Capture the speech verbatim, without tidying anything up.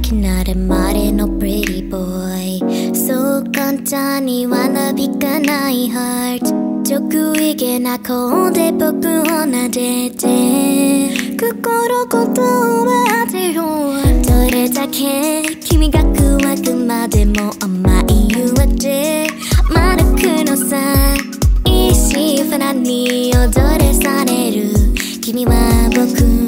きなれまれの pretty boy そう簡単にはなびかない heart 得意げな顔で僕を撫でて心言葉当てようどれだけ君が乾くまでも甘い湯はで丸くのさ石船に踊れされる君は僕